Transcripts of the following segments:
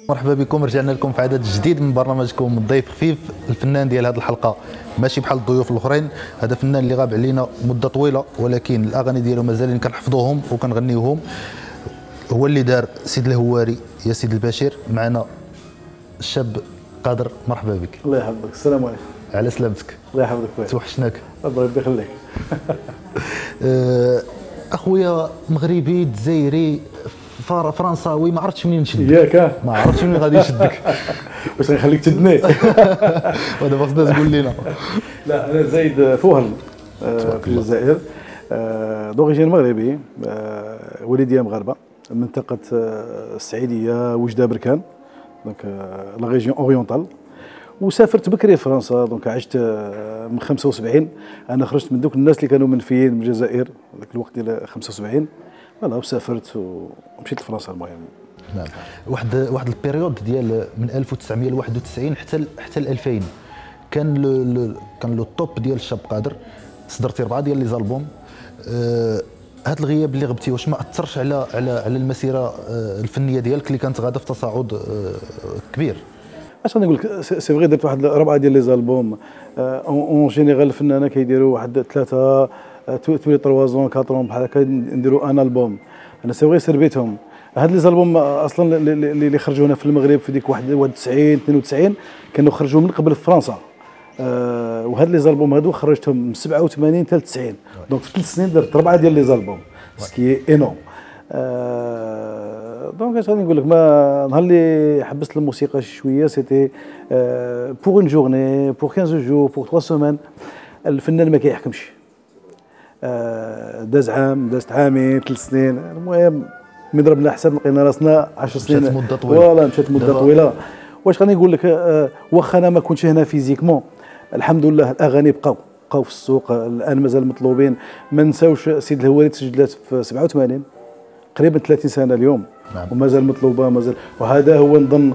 مرحبا بكم، رجعنا لكم في عدد جديد من برنامجكم الضيف خفيف. الفنان ديال هذه الحلقه ماشي بحال الضيوف الاخرين، هذا فنان اللي غاب علينا مده طويله ولكن الاغاني ديالو مازالين كنحفظوهم وكنغنيوهم. هو اللي دار سيد الهواري يا سيد البشير. معنا الشاب قادر، مرحبا بك. الله يحفظك. السلام عليكم. على سلامتك. الله يحفظك خويا. توحشناك. الله يخليك. اخويا مغربي جزائري فرنساوي، ما عرفتش منين نشدك. ياك ما عرفتش منين غادي نشدك. واش غنخليك تشدني؟ ودابا خصنا تقول لنا. لا انا زايد فوهل في الجزائر، دوريجين مغربي، والديا مغاربه، منطقه السعيديه وجده بركان، دونك لا ريجيون اورينتال. وسافرت بكري فرنسا، دونك عشت من 75. انا خرجت من دوك الناس اللي كانوا منفيين من الجزائر ذاك الوقت ديال 75. فوالا وسافرت ومشيت لفرنسا. المهم نعم. واحد البيريود ديال من 1991 حتى 2000 كان لو توب ديال الشاب قادر. صدرتي 4 ديال لي زالبوم. هذا الغياب اللي غبتي واش ما اثرش على المسيره الفنيه ديالك اللي كانت غاده في تصاعد كبير؟ اش غنقول لك، سي فغي درت واحد 4 ديال لي زالبوم. اون جينيرال الفنانه كيديروا واحد 3 تولي 3 زون 4 بحال هكا، نديروا ان البوم. انا سي فغي سربيتهم. هاد لي زالبوم اصلا اللي خرجونا في المغرب في ديك 91 92 كانوا خرجوا من قبل في فرنسا. وهاد لي زالبوم هادو خرجتهم من 87 حتى 90. دونك في 3 سنين درت 4 ديال لي زالبوم، سكي انون. دونك اش غادي نقول لك، ما نهار اللي حبست الموسيقى شويه سيتي بور اون جورني، بور 15 جور، بور 3 سيمان. الفنان ما كيحكمش. داز عام، دازت عامين، 3 سنين، المهم من ضربنا حساب لقينا راسنا 10 سنين. مشات مده طويله. فوالا مشات مده طويله. واش غادي نقول لك، واخا انا ما كنتش هنا فيزيكمون، الحمد لله الاغاني بقاو في السوق الان، مازال مطلوبين. ما نساوش سيد الهواري تسجلات في 87، قريبا 30 سنه اليوم. نعم. ومازال مطلوبه مازال. وهذا هو نظن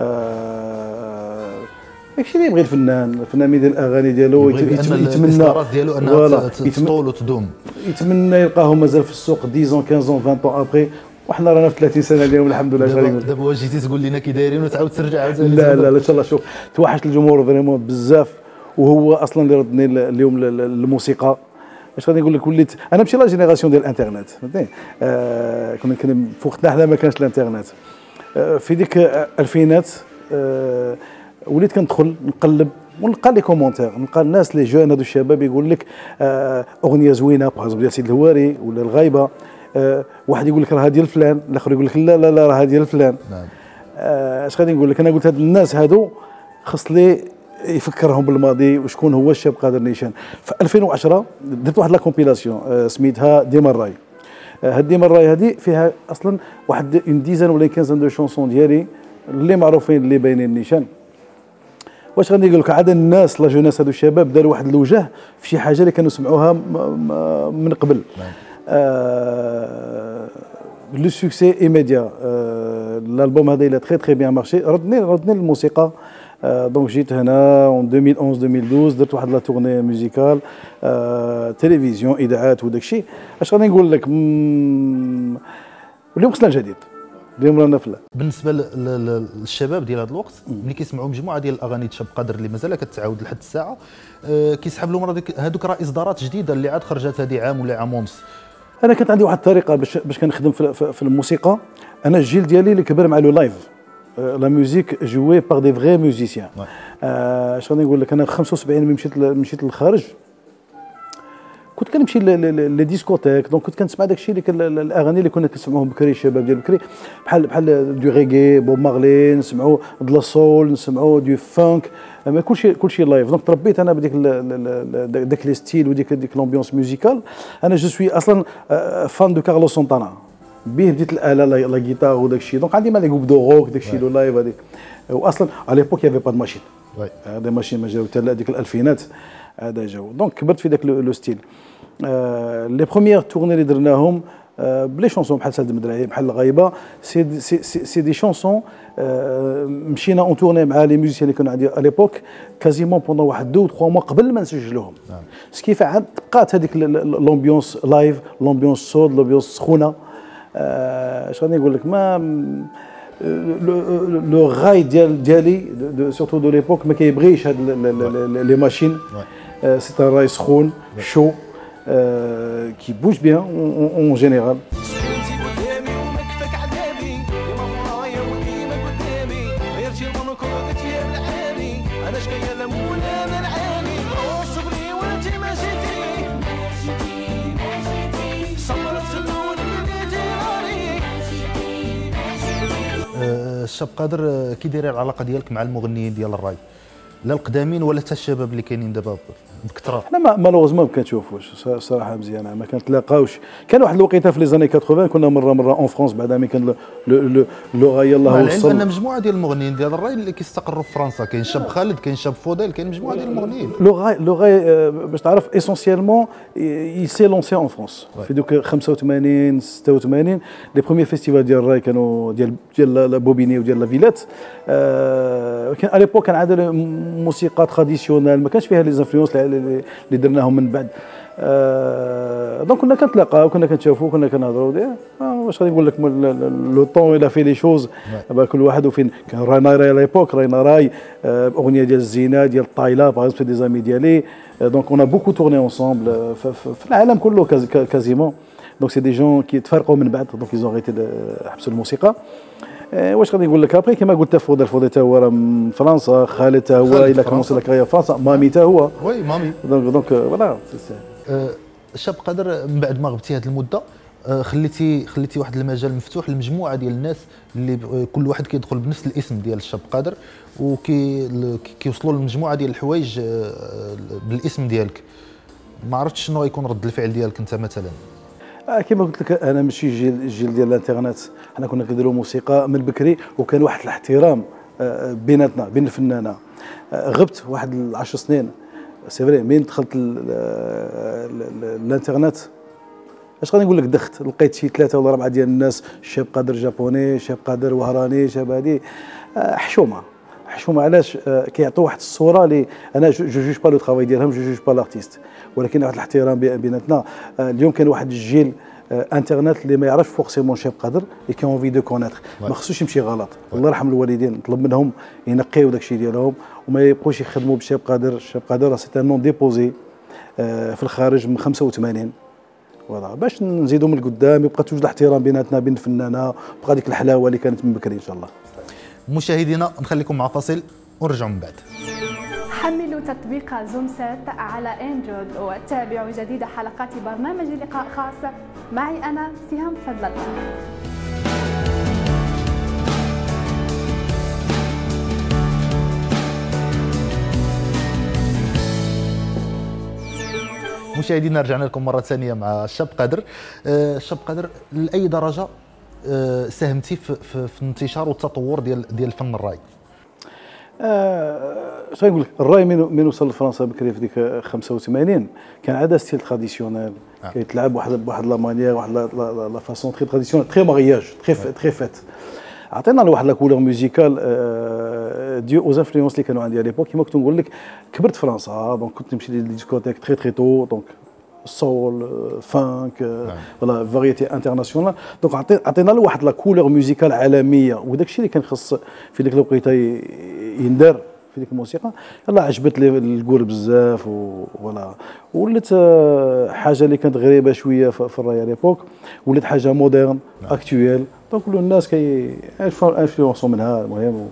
داكشي اللي يبغي الفنان يدير الاغاني ديالو، يتمنى الاصدارات ديالو انها تطول وتدوم، يتمنى يلقاهم مازال في السوق 10 15 20 ابري. وحنا رانا في 30 سنه اليوم الحمد لله. دابا واش جيتي تقول لنا كي دايرين وتعاود ترجع عاوتاني؟ لا لا ان شاء الله. شوف، توحشت الجمهور فريمون بزاف، وهو اصلا اللي ردني اليوم للموسيقى. اش غادي نقول لك، وليت انا ماشي لا جينيراسيون ديال الانترنت، فهمتني. كنا في وقتنا حنا ما كانش الانترنت. في ديك الالفينات وليت كندخل نقلب ونلقى لي كومونتير، نلقى الناس لي جون هادو الشباب يقول لك اغنيه زوينه بحال ديال سيد الهواري ولا الغايبه. واحد يقول لك راه ديال فلان، الاخر يقول لك لا لا لا راه ديال فلان. نعم. اش غادي نقول لك، انا قلت هاد الناس هادو خص لي يفكرهم بالماضي وشكون هو الشاب قادر نيشان. في 2010 درت واحد لا كومبيلاسيون سميتها ديما الراي. هاد ديما الراي هادي فيها اصلا واحد اون ديزان ولا 15 دو شونسون ديالي اللي معروفين اللي باينين نيشان. واش غادي نقول لك، عاد الناس لا جوناس هادو الشباب داروا واحد الوجه في شي حاجه اللي كانوا سمعوها من قبل. لو سوكسي ايميديا. الالبوم هذا الى تري بيان مارشي، ردني للموسيقى. دونك جيت هنا اون 2011 2012 درت واحد لا تورني ميوزيكال، تلفزيون، اذاعات وداك الشيء. اش غادي نقول لك، اليوم خصنا الجديد، اليوم رانا فلا. بالنسبه للشباب ديال هذا الوقت، ملي كيسمعوا مجموعه ديال الاغاني شاب قادر اللي مازال كتعاود لحد الساعه، كيسحب لهم هذوك راه اصدارات جديده اللي عاد خرجت هذه عام ولا عام ونص. انا كانت عندي واحد الطريقه باش كنخدم في الموسيقى. انا الجيل ديالي اللي كبر مع لو لايف، لا ميوزيك جوي بار دي فغي ميوزيسيان. اش غادي نقول لك، انا في 75 ملي مشيت للخارج كنت كنمشي لي ديسكوتيك. دونك كنت كنسمع داك الشيء اللي الاغاني اللي كنا كنسمعوهم بكري، الشباب ديال بكري، بحال دو ريغي، بوب مارلي، نسمعوا د لا سول، نسمعوا دو فانك، ما كلشي لايف. دونك تربيت انا بديك داك لي ستيل وديك لومبيونس ميوزيكال. انا جو سوي اصلا فان دو كارلوس سونتانا، به بديت الاله لا جيتار وداك الشيء. دونك عندي مال جروب دو روك داك الشيء لو لايف هذيك. واصلا على ليبوك يافي با د ماشين، هذا ماشين ما جاو حتى ديك الالفينات، هذا جاو. دونك كبرت في داك لو ستيل. لي بروميير تورني اللي درناهم بلي شونسون بحال سعد المدرعي، بحال الغايبه، سي دي شونسون. مشينا اون تورني مع لي ميوزيسيان اللي كانوا عندي على ليبوك كازيمون بوندون واحد 2 و 3 موا قبل ما نسجلوهم. سكيف عاد بقات هذيك لومبيونس لايف، لومبيونس سود، لومبيونس سخونه. اش غادي نقول لك، ما لو غاي ديالي سورتو دو ليبوك ما كيبغيش هاد لي ماشين. سي ان راي سخون شو كي بوج بيان اون جينيرال. الشاب قادر كي داير العلاقه ديالك مع المغنيين ديال الراي، لا القدامين ولا حتى الشباب اللي كاينين دابا بكثره؟ حنا مالوغوزمون ما كنشوفوش صراحه مزيانه، ما كنتلاقاوش. كان واحد الوقيته في لي زاني 80 كنا مره اون فرونس بعدا مي كان لو غاي يلاه وصل. العلم ان مجموعه ديال المغنيين ديال الراي اللي كيستقروا في فرنسا، كاين شاب خالد، كاين شاب فضيل، كاين مجموعه ديال المغنيين. لو غاي باش تعرف اسونسيالمون يي سي لونسي اون فرونس في دوك 85 86 لي بروميير فيستيفال ديال الراي كانوا ديال بوبيني وديال لا فيلات. كان اليبوك كان عاد موسيقى تراديسيونال ما كانش فيها لي زانفلونس اللي درناهم من بعد. دونك كنا كنتلاقاو كنا كنتشافوا كنا كنهضروا واش غادي نقول لك لو طون الى في لي شوز كل واحد وفين كان راينا راي ليبوك راينا راي اغنيه ديال الزينه ديال الطايله باغ اكزومبل دي زامي ديالي. دونك اون ا بوكو تورني اونصومبل في العالم كله كازيمون. دونك سي دي جون كي تفرقوا من بعد دونك ايزون غيتي حبسوا الموسيقى. واش غادي نقول لك ابري كما قلت فودي تا هو راه من فرنسا، خالد تا هو الى كومونسي لا كارير فرنسا، مامي تا هو وي مامي. دونك فوالا. الشاب قادر من بعد ما غبتي هذه المده خليتي واحد المجال مفتوح لمجموعه ديال الناس اللي كل واحد كيدخل بنفس الاسم ديال الشاب قادر وكيوصلوا لمجموعه ديال الحوايج بالاسم ديالك. ما عرفتش شنو غيكون رد الفعل ديالك انت مثلا؟ كما قلت لك انا ماشي الجيل ديال الانترنت، حنا كنا كنديروا موسيقى من بكري وكان واحد الاحترام بيناتنا بين الفنانه. غبت واحد 10 سنين سي فري من دخلت الانترنت اش غادي نقول لك دخت لقيت شي 3 ولا 4 ديال الناس شاب قادر جابوني شاب قادر وهراني شاب هادي حشومه علاش كيعطيو واحد الصوره اللي انا جو جوج با لو طرافاي ديالهم جو جوج با لارتيست ولكن واحد الاحترام بيناتنا. اليوم كان واحد الجيل انترنت اللي ما يعرفش فورسيمون شاب قادر اللي كي اونفي دو كونيتر ما خصوش يمشي غلط. الله يرحم الوالدين نطلب منهم ينقيو داكشي ديالهم وما يبقوش يخدموا بشاب قادر. شاب قادر سي ان نون ديبوزي في الخارج من 85 فوالا باش نزيدوا من القدام يبقى توجد الاحترام بيناتنا بين الفنانه وبقى ديك الحلاوه اللي كانت من بكري ان شاء الله. مشاهدينا نخليكم مع فاصل ونرجعوا من بعد. حملوا تطبيق زوم سات على اندرويد وتابعوا جديد حلقات برنامج لقاء خاص معي انا سهام فضل الله. مشاهدينا رجعنا لكم مره ثانيه مع الشاب قادر. الشاب قادر لاي درجه ساهمتي في الانتشار والتطور ديال فن الراي؟ اش غنقول لك الراي من وصل لفرنسا بكري في ديك 85 كان عاد ستيل تراديسيونيل كيتلعب بواحد لا مانيير واحد لا فاسون تري تراديسيونيل تري مارياج تري فات. عطينا واحد لا كولور ميوزيكال ديو اوز انفلونس اللي كانوا عندي على ليبوك. كيما كنت نقول لك كبرت فرنسا دونك كنت نمشي للديسكوتيك تري تو دونك السول فانك فوالا فاريتي انترناسيونال. دونك عطينا له واحد لا كولور ميوزيكال عالميه وداك الشيء اللي كان خص في ديك الوقيته يندار في ديك الموسيقى. يلاه عجبت لي الكور بزاف وفوالا ولات حاجه اللي كانت غريبه شويه في الراي ليبوك ولات حاجه مودرن اكتويل دونك كل الناس انفلونسو منها. المهم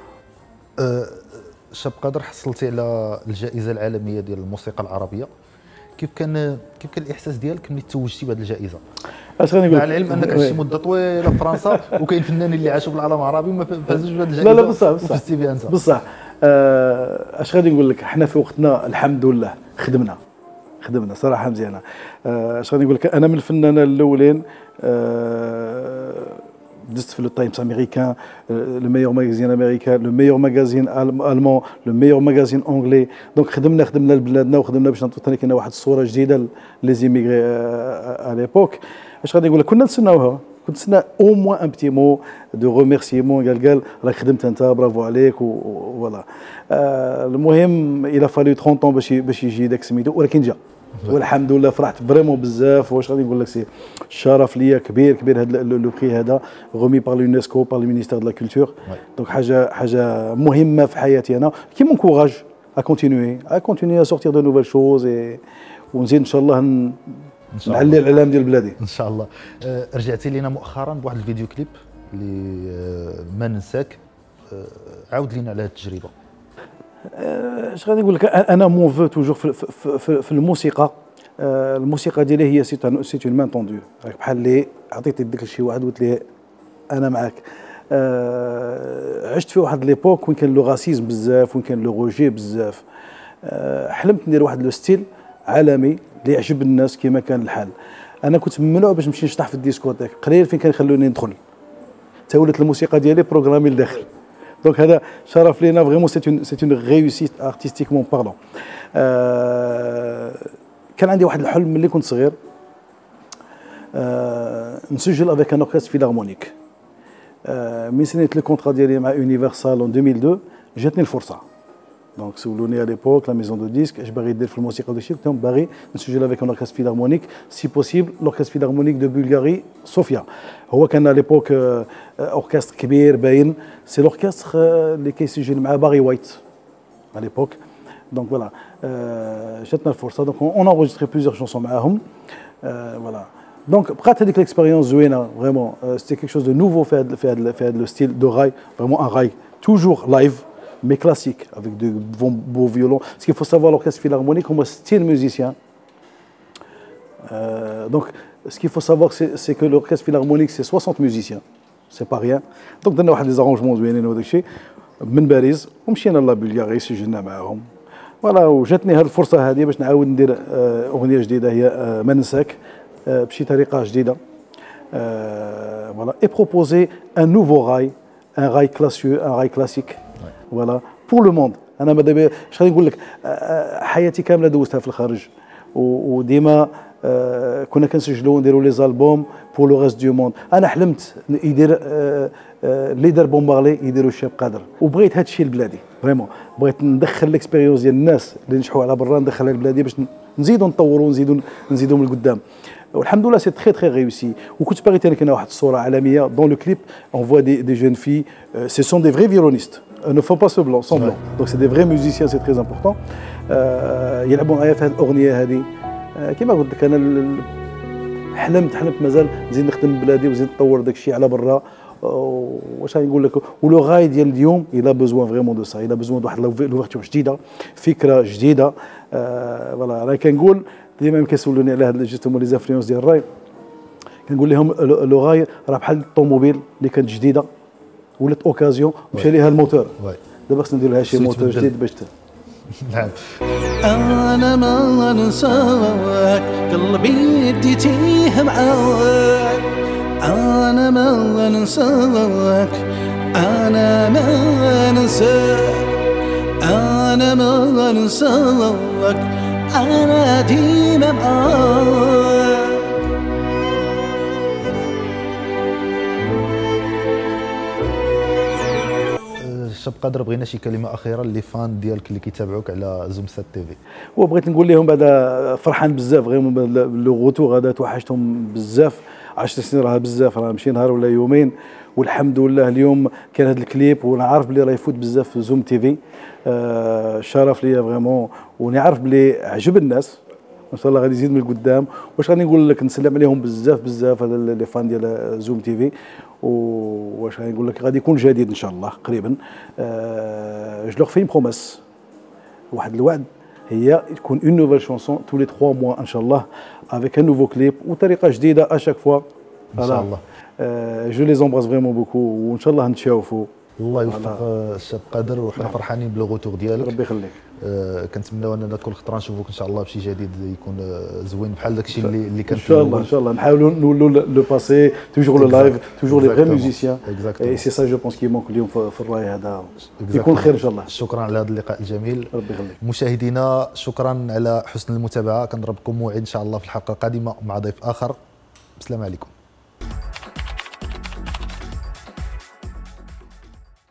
شاب قادر حصلتي على الجائزه العالميه ديال الموسيقى العربيه. كيف كان الاحساس ديالك ملي توجتي بهذه الجائزه؟ اش غادي نقول مع العلم انك عشتي مده طويله في فرنسا وكاين فنانين اللي عاشوا في العالم العربي وما فازوش بهذه الجائزه. لا بصح فزتي بها انت. بصح اش غادي نقول لك حنا في وقتنا الحمد لله خدمنا صراحه مزيانه. اش غادي نقول لك انا من الفنانين الاولين دزت في لو تايمز امريكان لو ميور ماغازين امريكان لو ميور ماغازين المون لو ميور ماغازين اونغلي. دونك خدمنا لبلادنا وخدمنا باش نعطيو ثاني كاينه واحد الصوره جديده لي زيميغري ا ليبوك. اش غادي نقول لك كنا نتسناوها كنت نتسنى او موان ان بتي مو دو ريميرسيمون قال راك خدمت انت برافو عليك وفوالا. المهم الى فالو 30 طون باش يجي داك سميتو ولكن جا والحمد لله فرحت فريمون بزاف. واش غادي نقول لك سي الشرف ليا كبير كبير هذا لو بري هذا غومي بار اليونسكو بار المينيستير دو لا كولتور. دونك حاجه مهمه في حياتي انا كي مونكوراج ا كونتينيي ا سورتير دو نوفيل شوز ونزيد ان شاء الله نعلي الاعلام ديال بلادي ان شاء الله. رجعتي لينا مؤخرا بواحد الفيديو كليب اللي ما ننساك، عاود لينا على هذه التجربه. اش غادي نقول لك، انا مون فو توجور في الموسيقى. الموسيقى ديالي هي سي اون مان طوندو، بحال اللي عطيت يدك لشي واحد وقلت ليه انا معاك. عشت في واحد ليبوك وين كان لو غاسيزم بزاف، وين كان لو روجي بزاف. حلمت ندير واحد لو ستيل عالمي اللي يعجب الناس كما كان الحال. انا كنت ممنوع باش نمشي نشطح في الديسكوتيك، قليل فين كانخلوني ندخل، تا ولات الموسيقى ديالي بروغرامي لداخل. دونك هذا شرف لينا فريمون، سي اون ريوسيت ارتستيكمون بارلون. كان عندي واحد الحلم ملي كنت صغير، نسجل افيك ان اوركستر فيلارمونيك. من سنيت لو كونترا ديالي مع يونيفرسال اون 2002 جاتني الفرصه. دونك سولوني على ليبوك لا ميزون دو ديسك اش باغي دير في الموسيقى وداكشي، قلت لهم باغي نسجل افيك ان اوركستر فيلارمونيك سي بوسيبل لوركستر فيلارمونيك دو بلغاري صوفيا. هو كان على ليبوك اوركستر كبير باين، سي لوركستر اللي كيسجل مع باغي وايت على ليبوك. دونك فوالا جاتنا الفرصه، دونك اون انغوجستري بليزيور شونسون معاهم. فوالا دونك بقات هذيك ليكسبيريونس زوينه فريمون. سيتي كيك شوز دو نوفو في هذا لو ستيل دو راي، فريمون ان راي توجور لايف mais classique, avec de beaux violons. Ce qu'il faut savoir, l'orchestre philharmonique, on a 6 musiciens. Donc, ce qu'il faut savoir, c'est que l'orchestre philharmonique, c'est 60 musiciens. C'est pas rien. Donc, on a des arrangements زوينين وهذاك الشيء من باريس، ومشينا لبلغاريا سجلنا معاهم. فوالا وجاتني هذه الفرصة هذه باش نعاود ندير أغنية جديدة هي ما ننساك بشي طريقة جديدة. فوالا et proposer un nouveau rail, un rail classieux, un rail classique. فوالا بور لو موند. انا ماذا اش غادي نقول لك، حياتي كامله دوزتها في الخارج، وديما كنا كنسجلوا ونديروا لي زالبوم بور لو ريست دو موند. انا حلمت يدير اللي دار بومبارلي يديروا الشاب قادر، وبغيت هذا الشيء لبلادي فريمون. بغيت ندخل ليكسبيريونس ديال الناس اللي نجحوا على برا ندخلها لبلادي باش نزيدوا نطوروا ونزيدوا من القدام. والحمد لله سي تري ريوسي. وكنت باغي ثاني كاينه واحد الصوره عالميه دون لو كليب اون فوا دي جون في سي سون دي فري فيولونيست ne font pas semblant. Donc c'est des vrais musiciens, c'est très important. يلعبوا معايا في هذه الاغنيه هذه. كما قلت لك انا حلمت مازال نزيد نخدم بلادي ونزيد نطور داك الشيء على برا. واش غنقول لك، ولو غاي ديال اليوم الى بوزوان فريمون دو سا، الى بوزوان واحد لوفرتور جديده، فكره جديده. فوالا انا كنقول ديما كيسولوني على هاد جوستومون لي زانفلونس ديال الراي، كنقول لهم لو غاي راه بحال الطوموبيل اللي كانت جديده ولات اوكازيون مشى ليها الموتور، دابا خصنا ندير لها شي موتور جديد باش نعم. انا ما ننساك قلبي بديتيه معاك، انا ما ننساك، انا ما ننساك، انا ما ننساك، انا ديما معاك. الشاب قادر بغينا شي كلمه اخيره اللي فان ديالك اللي كيتابعوك على زوم 7 تي في. وبغيت نقول لهم بعدا فرحان بزاف فريمون لو غوتور هذا، توحشتهم بزاف. 10 سنين راه بزاف، راه ماشي نهار ولا يومين. والحمد لله اليوم كان هذا الكليب، وانا عارف بلي راه يفوت بزاف في زوم تي في. شرف ليا فريمون، ونعرف بلي عجب الناس ان شاء الله غادي يزيد من القدام. واش غادي نقول لك، نسلم عليهم بزاف هذا لي فان ديال زوم تي في. واش غادي نقول لك، غادي يكون جديد ان شاء الله قريبا. جو لوغ في بروميس، واحد الوعد، هي تكون اون نوفيل شونسون تو لي 3 موا ان شاء الله افيك ان نوفو كليب وطريقه جديده اشاك فوا ان شاء الله. جو لي زومبراس فريمون بوكو، وان شاء الله نتشافوا. الله يوفق الشاب قادر، وحنا فرحانين بالغوتور ديالك. ربي يخليك. كنتمناو اننا كل خطره نشوفوك ان شاء الله بشي جديد يكون زوين بحال داكشي اللي كان ان شاء الله. ان شاء الله نحاولوا نولوا لو باسي توجور لو لايف، توجور لي فري ميوزيسيان. اي سي سا جو بونس كي مونك اليوم في الراي هذا. يكون خير ان شاء الله. شكرا على هذا اللقاء الجميل. ربي يخليك. مشاهدينا شكرا على حسن المتابعه، كنضربكم موعد ان شاء الله في الحلقه القادمه مع ضيف اخر. السلام عليكم.